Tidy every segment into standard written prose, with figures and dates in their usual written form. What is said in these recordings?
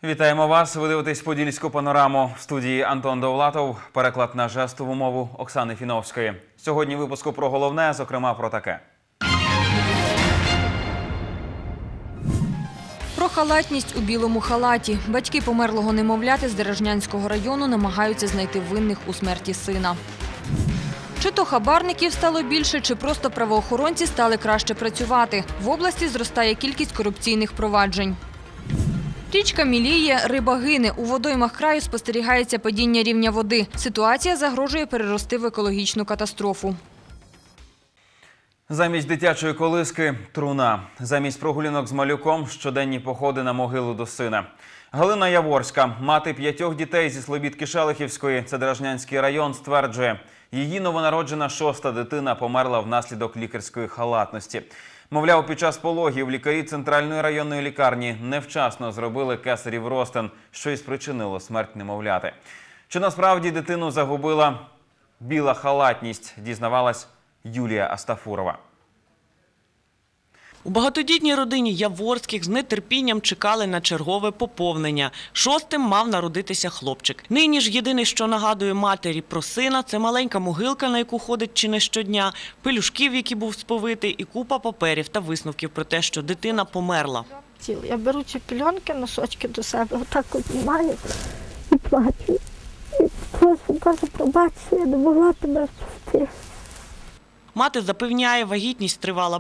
Вітаємо вас. Ви дивитесь «Подільську панораму». В студії Антон Довлатов. Переклад на жестову мову Оксани Фіновської. Сьогодні в випуску про головне, зокрема про таке. Про халатність у білому халаті. Батьки померлого немовляти з Деражнянського району намагаються знайти винних у смерті сина. Чи то хабарників стало більше, чи просто правоохоронці стали краще працювати. В області зростає кількість корупційних проваджень. Річка міліє, риба гине. У водоймах краю спостерігається падіння рівня води. Ситуація загрожує перерости в екологічну катастрофу. Замість дитячої колиски – труна. Замість прогулянок з малюком – щоденні походи на могилу до сина. Галина Яворська, мати 5 дітей зі Слобідки Шелихівської, це Деражнянський район, стверджує, її новонароджена 6-та дитина померла внаслідок лікарської халатності. Мовляв, під час пологів лікарі Центральної районної лікарні невчасно зробили кесарів розтин, що і спричинило смерть немовляти. Чи насправді дитину загубила біла халатність, дізнавалась Юлія Астафурова. У багатодітній родині Яворських з нетерпінням чекали на чергове поповнення. 6-тим мав народитися хлопчик. Нині ж єдине, що нагадує матері про сина, це маленька могилка, на яку ходить чи не щодня, пелюшків, які був сповитий, і купа паперів та висновків про те, що дитина померла. Я беру ці пільонки, носочки до себе, отак обнімаю і плачу. І прошу, кажу, пробач, я не могла тебе спасти. Мати запевняє, вагітність тривала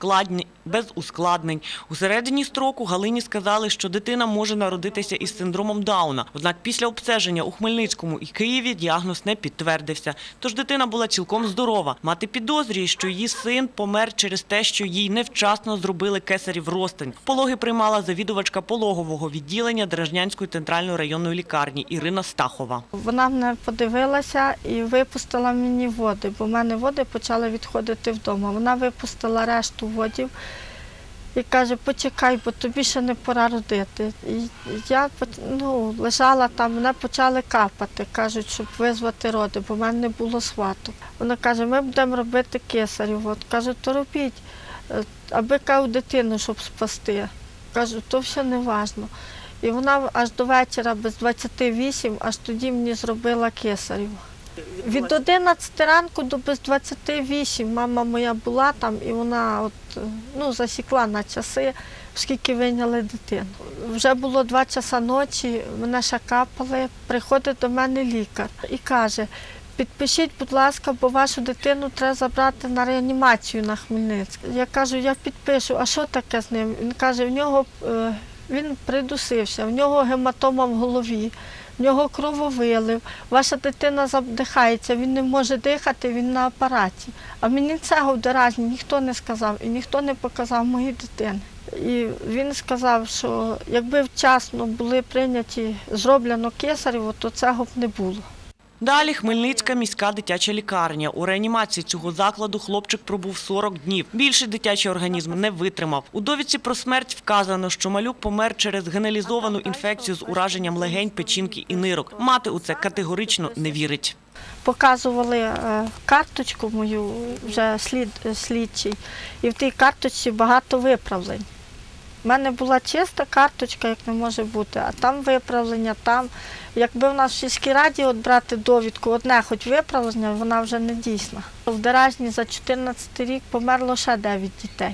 без ускладнень. У середині строку Галині сказали, що дитина може народитися із синдромом Дауна. Однак після обстеження у Хмельницькому і Києві діагноз не підтвердився. Тож дитина була цілком здорова. Мати підозрює, що її син помер через те, що їй невчасно зробили кесарів розтин. Пологи приймала завідувачка пологового відділення Деражнянської центральної районної лікарні Ірина Стахова. Вона мене подивилася і випустила мені води, бо в мене води почали відходити вдома. Вона випустила решту водів і каже, почекай, бо тобі ще не пора родити. І я лежала там, мене почали капати, кажуть, щоб визвати роди, бо в мене не було схвату. Вона каже, ми будемо робити кесарів. Кажу, то робіть, аби дитину, щоб спасти. Кажу, то все не важливо. І вона аж до вечора, без 28, аж тоді мені зробила кесарів. Від 11 ранку до без 28 мама моя була там, і вона засікла на часи, оскільки вийняли дитину. Вже було 2 часа ночі, мене ще капали, приходить до мене лікар і каже, підпишіть, будь ласка, бо вашу дитину треба забрати на реанімацію на Хмельницьк. Я кажу, я підпишу, а що таке з ним? Він каже, він придусився, в нього гематома в голові. В нього крововилив, ваша дитина задихається, він не може дихати, він на апараті. А мені цього в Деражні ніхто не сказав і ніхто не показав моїй дитини. І він сказав, що якби вчасно були прийняті, зроблено кесарів, то цього б не було. Далі Хмельницька міська дитяча лікарня. У реанімації цього закладу хлопчик пробув 40 днів. Більше дитячий організм не витримав. У довідці про смерть вказано, що малюк помер через генералізовану інфекцію з ураженням легень, печінки і нирок. Мати у це категорично не вірить. Показували карточку мою, вже слідчий, і в тій карточці багато виправлень. У мене була чиста карточка, як не може бути, а там виправлення, там. Якби в нас в сільській раді брати довідку, одне хоч виправлення, вона вже не дійсна. В Деражні за 2014 рік померло ще 9 дітей.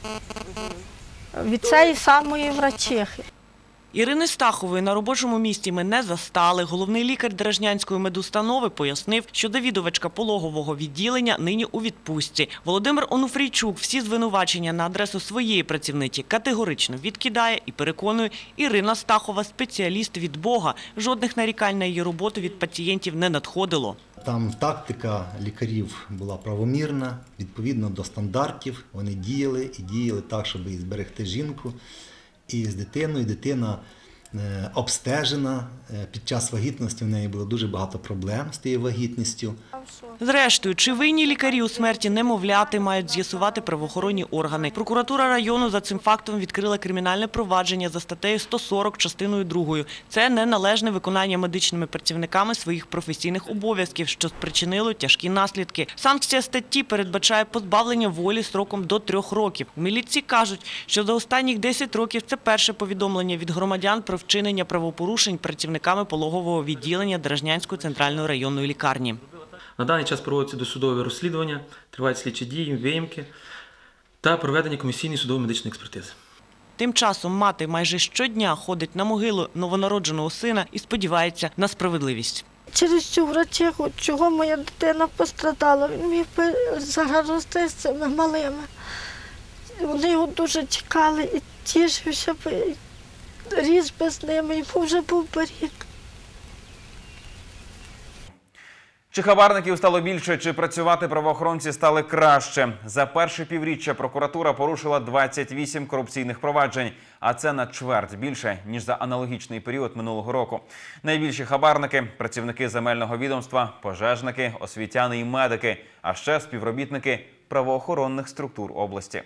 Від цієї самої врачихи. Ірини Стахової на робочому місці ми не застали. Головний лікар Деражнянської медустанови пояснив, що завідувачка пологового відділення нині у відпустці. Володимир Онуфрійчук всі звинувачення на адресу своєї працівниці категорично відкидає і переконує, Ірина Стахова – спеціаліст від Бога. Жодних нарікань на її роботу від пацієнтів не надходило. Там тактика лікарів була правомірна, відповідно до стандартів. Вони діяли так, щоб зберегти жінку. І з дитиною, дитина обстежена. Під час вагітності в неї було дуже багато проблем з тією вагітністю. Зрештою, чи винні лікарі у смерті немовляти, мають з'ясувати правоохоронні органи. Прокуратура району за цим фактом відкрила кримінальне провадження за статтею 140 частиною 2. Це неналежне виконання медичними працівниками своїх професійних обов'язків, що спричинило тяжкі наслідки. Санкція статті передбачає позбавлення волі строком до 3 років. У міліції кажуть, що за останніх 10 років це перше повідомлення від громадян про вчинення правопорушень працівниками пологового відділення Деражнянської центральної районної лікарні. На даний час проводяться досудові розслідування, тривають слідчі дії, виїмки та проведення комісійної судово-медичної експертизи. Тим часом мати майже щодня ходить на могилу новонародженого сина і сподівається на справедливість. Через цю врачиху, чого моя дитина пострадала, він міг би зараз рости з цими малими. Вони його дуже чекали і тішився би, ріс би з ними, йому вже був би рік. Чи хабарників стало більше, чи працювати правоохоронці стали краще? За перше півріччя прокуратура порушила 28 корупційних проваджень, а це на чверть більше, ніж за аналогічний період минулого року. Найбільші хабарники – працівники земельного відомства, пожежники, освітяни і медики, а ще співробітники правоохоронних структур області.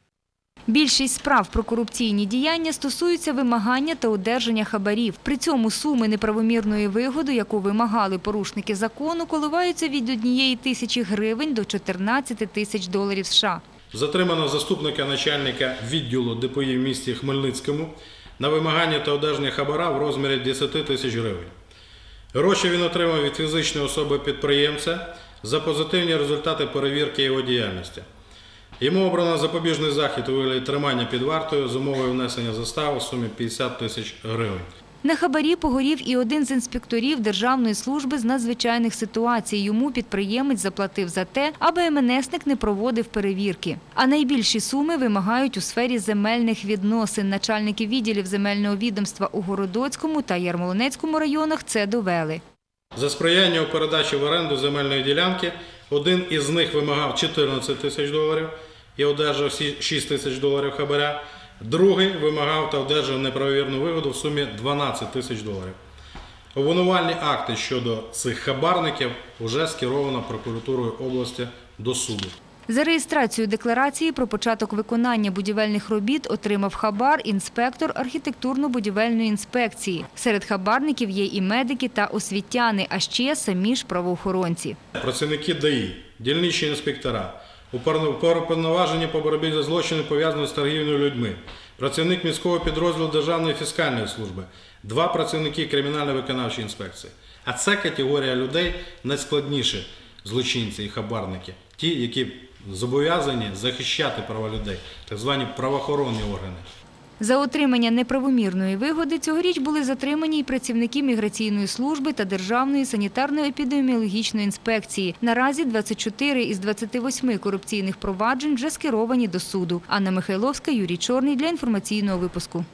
Більшість справ про корупційні діяння стосуються вимагання та одержання хабарів. При цьому суми неправомірної вигоди, яку вимагали порушники закону, коливаються від 1 тисячі гривень до 14 тисяч доларів США. Затримано заступника начальника відділу ДПІ в місті Хмельницькому на вимагання та одержання хабара в розмірі 10 тисяч гривень. Гроші він отримав від фізичної особи-підприємця за позитивні результати перевірки його діяльності. Йому обрано запобіжний захід у вигляді тримання під вартою з умовою внесення застави в сумі 50 тисяч гривень. На хабарі погорів і один з інспекторів Державної служби з надзвичайних ситуацій. Йому підприємець заплатив за те, аби МНСник не проводив перевірки. А найбільші суми вимагають у сфері земельних відносин. Начальники відділів земельного відомства у Городоцькому та Ярмолинецькому районах це довели. За сприяння у передачі в оренду земельної ділянки один із них вимагав 14 тисяч доларів і одержав 6 тисяч доларів хабаря. Другий вимагав та одержав неправомірну вигоду в сумі 12 тисяч доларів. Обвинувальні акти щодо цих хабарників вже скеровано прокуратурою області до суду. За реєстрацію декларації про початок виконання будівельних робіт отримав хабар інспектор архітектурно-будівельної інспекції. Серед хабарників є і медики та освітяни, а ще самі ж правоохоронці. Працівники ДАІ, дільничні інспектора, уповноважені по боротьбі за злочини, пов'язані з торгівлею людьми, працівник міського підрозділу Державної фіскальної служби, 2 працівники кримінально-виконавчої інспекції. А це категорія людей найскладніші злочинці і хабарники, ті, які зобов'язані захищати права людей, так звані правоохоронні органи. За отримання неправомірної вигоди цьогоріч були затримані й працівники міграційної служби та Державної санітарно-епідеміологічної інспекції. Наразі 24 із 28 корупційних проваджень вже скеровані до суду. Анна Михайловська, Юрій Чорний для інформаційного випуску.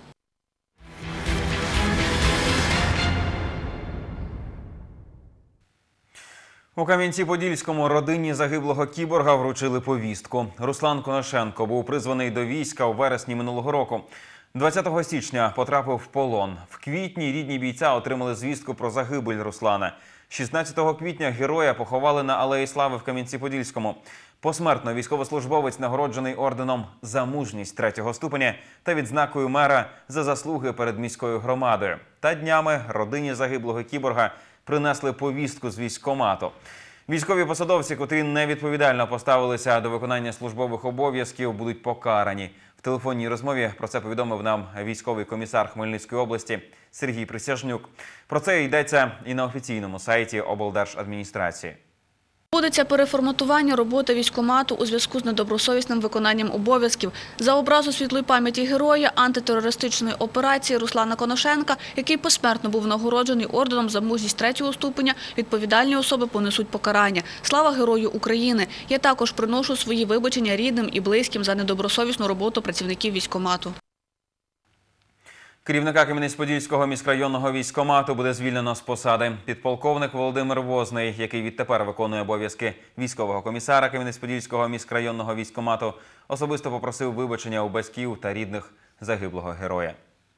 У Кам'янці-Подільському родині загиблого кіборга вручили повістку. Руслан Коношенко був призваний до війська у вересні минулого року. 20 січня потрапив в полон. В квітні рідні бійця отримали звістку про загибель Руслана. 16 квітня героя поховали на Алеї Слави в Кам'янці-Подільському. Посмертно військовослужбовець нагороджений орденом «За мужність» 3-го ступеня та відзнакою мера за заслуги перед міською громадою. Та днями родині загиблого кіборга принесли повістку з військкомату. Військові посадовці, котрі невідповідально поставилися до виконання службових обов'язків, будуть покарані. В телефонній розмові про це повідомив нам військовий комісар Хмельницької області Сергій Присяжнюк. Про це йдеться і на офіційному сайті облдержадміністрації. Проводиться переформатування роботи військкомату у зв'язку з недобросовісним виконанням обов'язків. За образу світлої пам'яті героя антитерористичної операції Руслана Коношенка, який посмертно був нагороджений орденом «За мужність» 3-го ступеня, відповідальні особи понесуть покарання. Слава Герою України! Я також приношу свої вибачення рідним і близьким за недобросовісну роботу працівників військкомату. Керівника Кам'янець-Подільського міськрайонного військкомату буде звільнено з посади. Підполковник Володимир Возний, який відтепер виконує обов'язки військового комісара Кам'янець-Подільського міськрайонного військкомату, особисто попросив вибачення у батьків та рідних загиблого героя.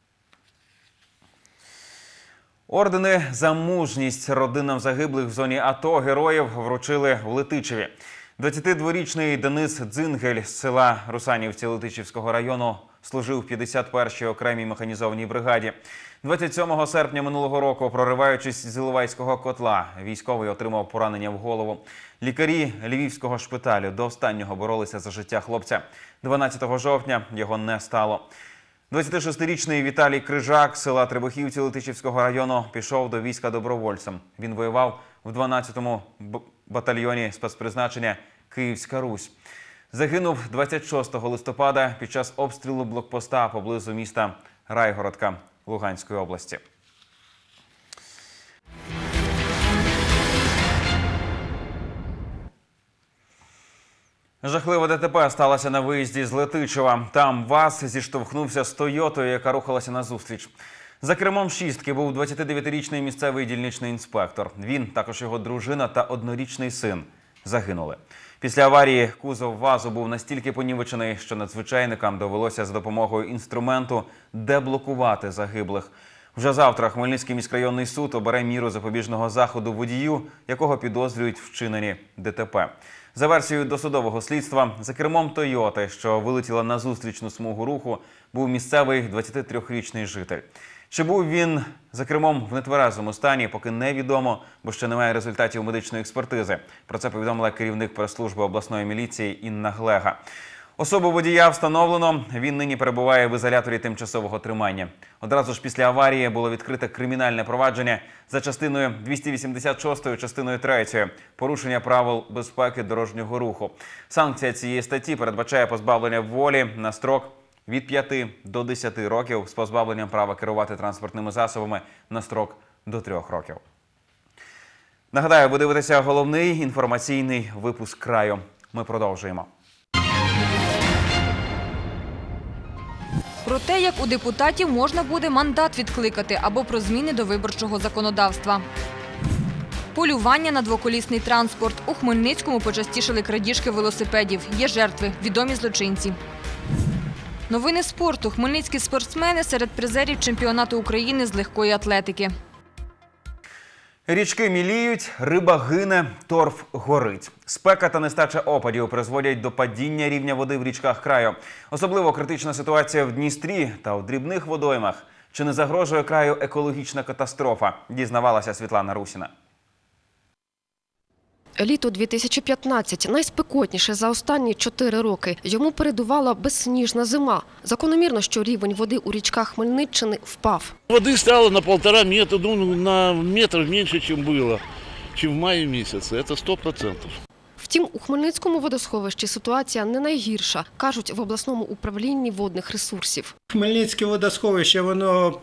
Ордени «За мужність» родинам загиблих в зоні АТО героїв вручили в Летичеві. 22-річний Денис Дзингель з села Русанівці Летичівського району служив в 51-й окремій механізованій бригаді. 27 серпня минулого року, прориваючись з Іловайського котла, військовий отримав поранення в голову. Лікарі Львівського шпиталю до останнього боролися за життя хлопця. 12 жовтня його не стало. 26-річний Віталій Крижак з села Требухівці Летичівського району пішов до війська добровольцем. Він воював в 12-му батальйоні спецпризначення «Київська Русь». Загинув 26 листопада під час обстрілу блокпоста поблизу міста Райгородка Луганської області. Жахлива ДТП сталося на виїзді з Летичева. Там ВАЗ зіштовхнувся з «Тойотою», яка рухалася назустріч. За кермом «шістки» був 29-річний місцевий дільничний інспектор. Він, також його дружина та однорічний син загинули. Після аварії кузов ВАЗу був настільки понівечений, що надзвичайникам довелося за допомогою інструменту деблокувати загиблих. Вже завтра Хмельницький міськрайонний суд обере міру запобіжного заходу водію, якого підозрюють в вчиненні ДТП. За версією досудового слідства, за кермом «Тойоти», що вилетіла на зустрічну смугу руху, був місцевий 23-річний житель. Чи був він за кермом в нетверезому стані, поки невідомо, бо ще немає результатів медичної експертизи. Про це повідомила керівник прес-служби обласної міліції Інна Глега. Особу водія встановлено, він нині перебуває в ізоляторі тимчасового тримання. Одразу ж після аварії було відкрите кримінальне провадження за частиною 286, частиною 3 «Порушення правил безпеки дорожнього руху». Санкція цієї статті передбачає позбавлення волі на строк від 5 до 10 років з позбавленням права керувати транспортними засобами на строк до 3 років. Нагадаю, ви дивитеся головний інформаційний випуск краю. Ми продовжуємо. Про те, як у депутатів можна буде мандат відкликати або про зміни до виборчого законодавства. Полювання на двоколісний транспорт. У Хмельницькому почастішали крадіжки велосипедів. Є жертви – відомі злочинці. Новини спорту. Хмельницькі спортсмени серед призерів чемпіонату України з легкої атлетики. Річки міліють, риба гине, торф горить. Спека та нестача опадів призводять до падіння рівня води в річках краю. Особливо критична ситуація в Дністрі та у дрібних водоймах. Чи не загрожує краю екологічна катастрофа? Дізнавалася Світлана Русіна. Літо 2015 – найспекотніше за останні 4 роки. Йому передувала безсніжна зима. Закономірно, що рівень води у річках Хмельниччини впав. Воды стало на 1,5 метра, на метр меньше, чем было, чем в мае месяце. Это 100%. Втім, у Хмельницькому водосховищі ситуація не найгірша, кажуть в обласному управлінні водних ресурсів. Хмельницьке водосховище, воно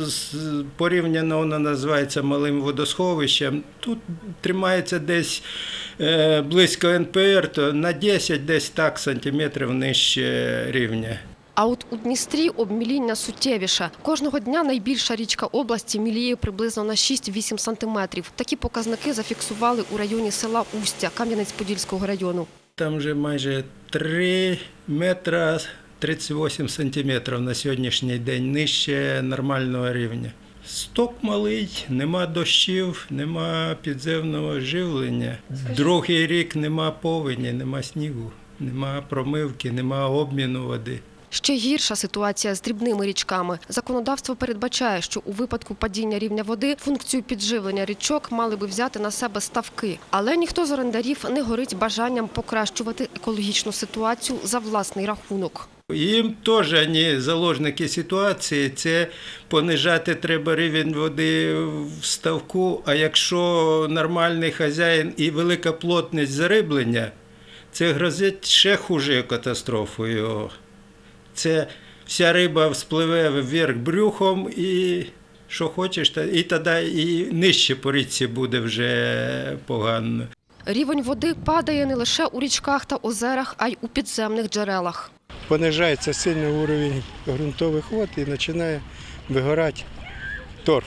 порівняно воно називається малим водосховищем. Тут тримається десь близько НПР, то на 10 десь так сантиметрів нижче рівня. А от у Дністрі обміління суттєвіше. Кожного дня найбільша річка області міліє приблизно на 6-8 сантиметрів. Такі показники зафіксували у районі села Устя Кам'янець-Подільського району. Там вже майже 3 метра 38 сантиметрів на сьогоднішній день нижче нормального рівня. Сток малий, нема дощів, нема підземного живлення. Другий рік нема повені, нема снігу, нема промивки, нема обміну води. Ще гірша ситуація з дрібними річками. Законодавство передбачає, що у випадку падіння рівня води функцію підживлення річок мали би взяти на себе ставки. Але ніхто з орендарів не горить бажанням покращувати екологічну ситуацію за власний рахунок. Їм теж вони заложники ситуації, це понижати треба рівень води в ставку, а якщо нормальний хазяїн і велика плотність зариблення, це грозить ще хуже катастрофою. Це вся риба вспливе вверх брюхом і що хочеш, і тоді і нижче по річці буде вже погано. Рівень води падає не лише у річках та озерах, а й у підземних джерелах. Понижається сильно рівень ґрунтових вод і починає вигорати торф.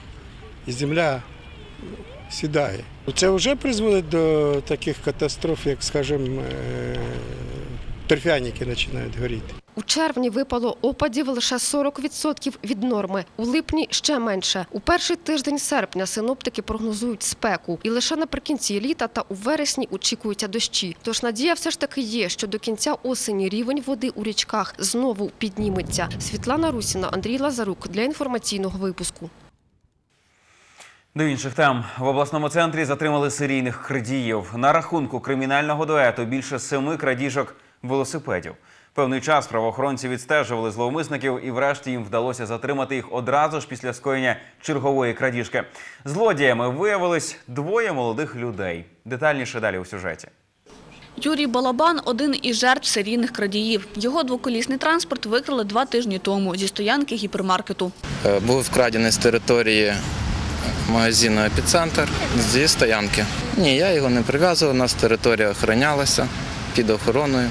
І земля сідає. Це вже призводить до таких катастроф, як, скажімо, торфяники починають горіти. У червні випало опадів лише 40% від норми, у липні ще менше. У перший тиждень серпня синоптики прогнозують спеку. І лише наприкінці літа та у вересні очікуються дощі. Тож надія все ж таки є, що до кінця осені рівень води у річках знову підніметься. Світлана Русіна, Андрій Лазарук для інформаційного випуску. До інших тем. В обласному центрі затримали серійних крадіїв. На рахунку кримінального дуету більше 7 крадіжок велосипедів. Певний час правоохоронці відстежували зловмисників і врешті їм вдалося затримати їх одразу ж після скоєння чергової крадіжки. Злодіями виявились двоє молодих людей. Детальніше далі у сюжеті. Юрій Балабан – один із жертв серійних крадіїв. Його двоколісний транспорт викрали 2 тижні тому зі стоянки гіпермаркету. Був вкрадений з території магазину «Епіцентр» зі стоянки. Ні, я його не прив'язував, у нас територія охоронялася під охороною.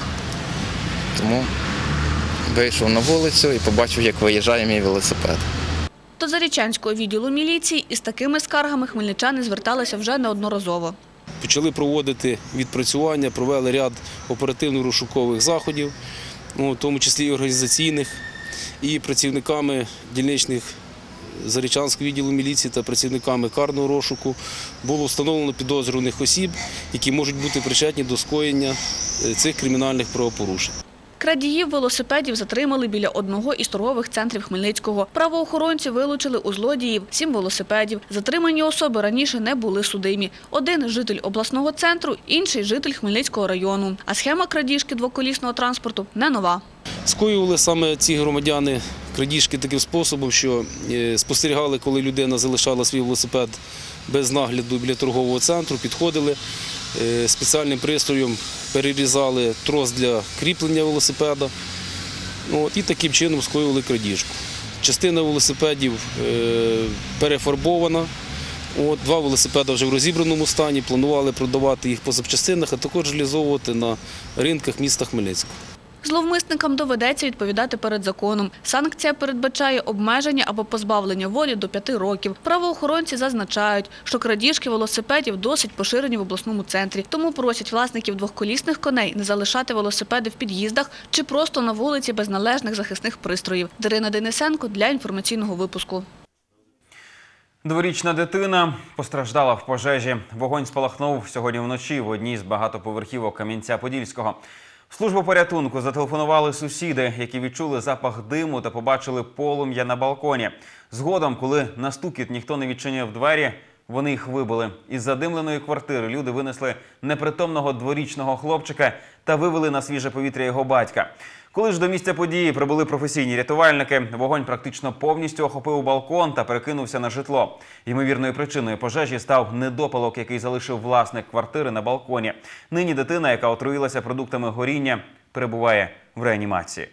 Тому вийшов на вулицю і побачив, як виїжджає мій велосипед. До Зарічанського відділу міліції із такими скаргами хмельничани зверталися вже неодноразово. Почали проводити відпрацювання, провели ряд оперативно-розшукових заходів, в тому числі і організаційних, і працівниками дільничних Зарічанського відділу міліції та працівниками карного розшуку було встановлено підозрюваних осіб, які можуть бути причетні до скоєння цих кримінальних правопорушень. Крадіїв велосипедів затримали біля одного із торгових центрів Хмельницького. Правоохоронці вилучили у злодіїв 7 велосипедів. Затримані особи раніше не були судимі. Один – житель обласного центру, інший – житель Хмельницького району. А схема крадіжки двоколісного транспорту не нова. Скоювали саме ці громадяни крадіжки таким способом, що спостерігали, коли людина залишала свій велосипед без нагляду біля торгового центру, підходили, спеціальним пристроєм перерізали трос для кріплення велосипеда і таким чином скоювали крадіжку. Частина велосипедів перефарбована, 2 велосипеди вже в розібраному стані, планували продавати їх по запчастинах, а також реалізовувати на ринках міста Хмельницького. Зловмисникам доведеться відповідати перед законом. Санкція передбачає обмеження або позбавлення волі до 5 років. Правоохоронці зазначають, що крадіжки велосипедів досить поширені в обласному центрі. Тому просять власників двохколісних коней не залишати велосипеди в під'їздах чи просто на вулиці без належних захисних пристроїв. Дарина Денисенко для інформаційного випуску. Дворічна дитина постраждала в пожежі. Вогонь спалахнув сьогодні вночі в одній з багатоповерхівок Кам'янця-Подільського. В службу порятунку зателефонували сусіди, які відчули запах диму та побачили полум'я на балконі. Згодом, коли на стукіт ніхто не відчинив двері, вони їх вибили. Із задимленої квартири люди винесли непритомного дворічного хлопчика та вивели на свіже повітря його батька. Коли ж до місця події прибули професійні рятувальники, вогонь практично повністю охопив балкон та перекинувся на житло. Ймовірною причиною пожежі став недопалок, який залишив власник квартири на балконі. Нині дитина, яка отруїлася продуктами горіння, перебуває в реанімації.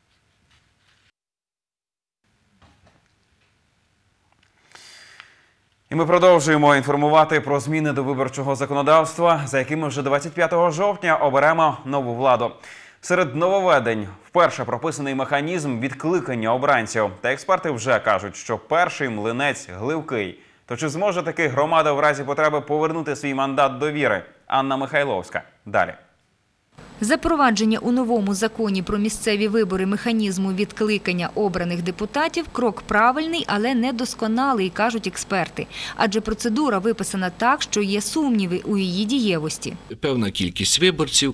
І ми продовжуємо інформувати про зміни до виборчого законодавства, за якими вже 25 жовтня оберемо нову владу. Серед нововведень вперше прописаний механізм відкликання обранців. Та експерти вже кажуть, що перший млинець гливкий. То чи зможе таки громада в разі потреби повернути свій мандат довіри? Анна Михайловська. Далі. Запровадження у новому законі про місцеві вибори механізму відкликання обраних депутатів – крок правильний, але недосконалий, кажуть експерти. Адже процедура виписана так, що є сумніви у її дієвості. Певна кількість виборців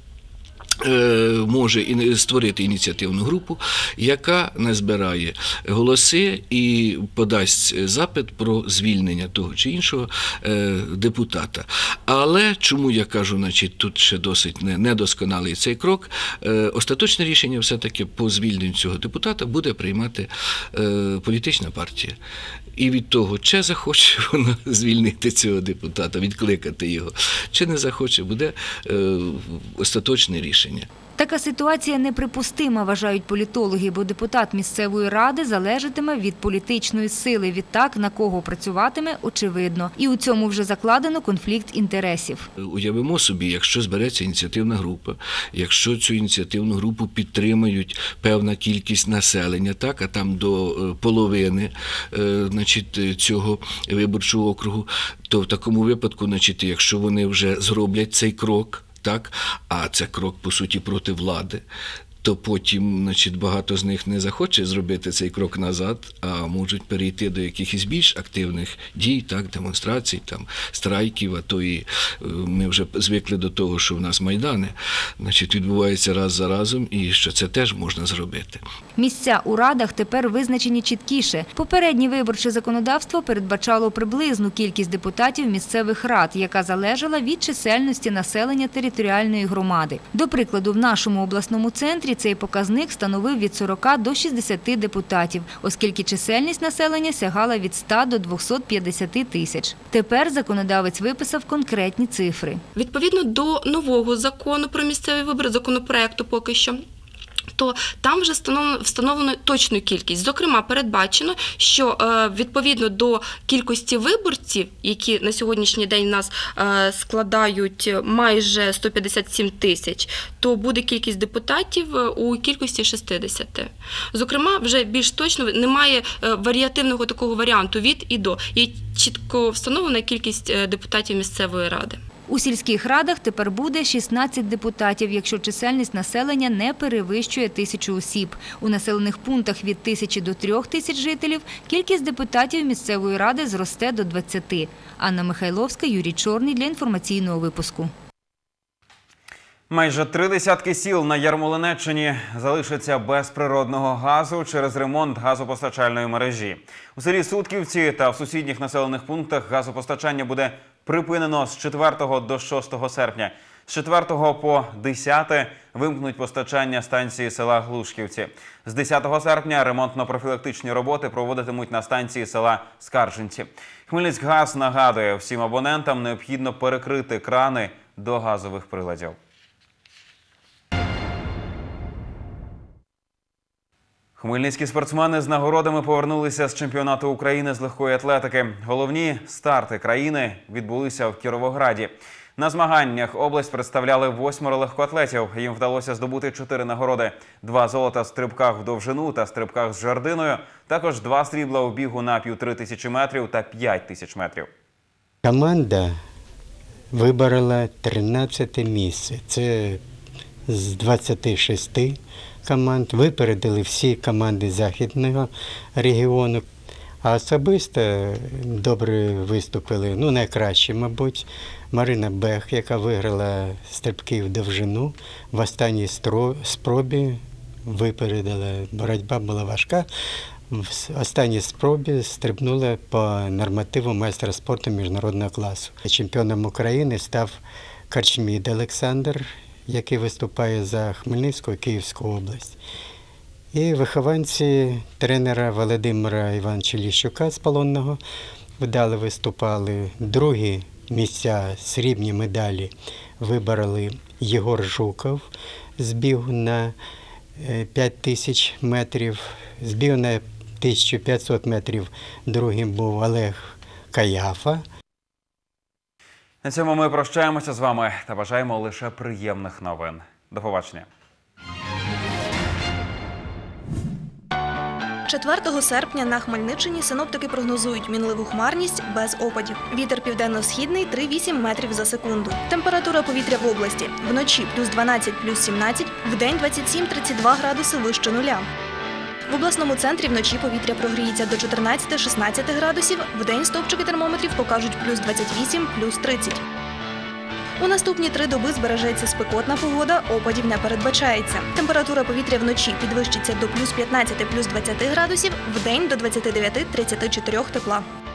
може створити ініціативну групу, яка назбирає голоси і подасть запит про звільнення того чи іншого депутата. Але, чому я кажу, тут ще досить недосконалий цей крок, остаточне рішення все-таки по звільненню цього депутата буде приймати політична партія. І від того, чи захоче вона звільнити цього депутата, відкликати його, чи не захоче, буде остаточне рішення. Така ситуація неприпустима, вважають політологи, бо депутат місцевої ради залежатиме від політичної сили. Відтак, на кого працюватиме, очевидно. І у цьому вже закладено конфлікт інтересів. Уявимо собі, якщо збереться ініціативна група, якщо цю ініціативну групу підтримають певна кількість населення, а там до половини цього виборчого округу, то в такому випадку, якщо вони вже зроблять цей крок, а це крок, по суті, проти влади, то потім, значить, багато з них не захоче зробити цей крок назад, а можуть перейти до якихось більш активних дій, так, демонстрацій, там, страйків, а то і ми вже звикли до того, що в нас майдани, значить, відбуваються раз за разом, і що це теж можна зробити. Місця у радах тепер визначені чіткіше. Попереднє виборче законодавство передбачало приблизну кількість депутатів місцевих рад, яка залежала від чисельності населення територіальної громади. До прикладу, в нашому обласному центрі цей показник становив від 40 до 60 депутатів, оскільки чисельність населення сягала від 100 до 250 тисяч. Тепер законодавець виписав конкретні цифри. Відповідно до нового закону про місцеві вибори, законопроекту поки що, то там вже встановлено точну кількість. Зокрема, передбачено, що відповідно до кількості виборців, які на сьогоднішній день у нас складають майже 157 тисяч, то буде кількість депутатів у кількості 60. Зокрема, вже більш точно немає варіативного такого варіанту від і до. Є чітко встановлена кількість депутатів місцевої ради. У сільських радах тепер буде 16 депутатів, якщо чисельність населення не перевищує 1000 осіб. У населених пунктах від 1000 до 3000 жителів кількість депутатів місцевої ради зросте до 20. Анна Михайловська, Юрій Чорний для інформаційного випуску. Майже 3 десятки сіл на Ярмолинеччині залишаться без природного газу через ремонт газопостачальної мережі. У селі Сутківці та в сусідніх населених пунктах газопостачання буде припинено з 4 до 6 серпня. З 4 по 10 вимкнуть постачання станції села Глушківці. З 10 серпня ремонтно-профілактичні роботи проводитимуть на станції села Скаржинці. Хмельницькгаз нагадує, всім абонентам необхідно перекрити крани до газових приладів. Хмельницькі спортсмени з нагородами повернулися з чемпіонату України з легкої атлетики. Головні старти країни відбулися в Кіровограді. На змаганнях область представляли 8 легкоатлетів. Їм вдалося здобути 4 нагороди. 2 золота в стрибках в довжину та стрибках з жердиною. Також 2 срібла у бігу на 1500 метрів та 5000 метрів. Команда виборола 13 місце. Це з 26 команд. Випередили всі команди Західного регіону. А особисто добре виступили, найкраще, мабуть, Марина Бех, яка виграла стрибки в довжину. В останній спробі випередила. Боротьба була важка. В останній спробі стрибнула по нормативу майстра спорту міжнародного класу. Чемпіоном України став Корчмід Олександр, який виступає за Хмельницьку і Київську область. І вихованці тренера Володимира Івановича Ліщука з Полонного вдало виступали. Другі місця, срібні медалі вибороли Єгор Жуков з бігу на 5000 метрів, з бігу на 1500 метрів. Другим був Олег Каяфа. На цьому ми прощаємося з вами та бажаємо лише приємних новин. До побачення. 4 серпня на Хмельниччині синоптики прогнозують мінливу хмарність без опадів. Вітер південно-східний 3,8 метрів за секунду. Температура повітря в області. Вночі плюс 12, плюс 17, вдень 27-32 градуси вище нуля. В обласному центрі вночі повітря прогріється до 14-16 градусів, вдень стовпчики термометрів покажуть плюс 28, плюс 30. У наступні 3 доби збережеться спекотна погода, опадів не передбачається. Температура повітря вночі підвищиться до плюс 15, плюс 20 градусів, вдень до 29-34 тепла.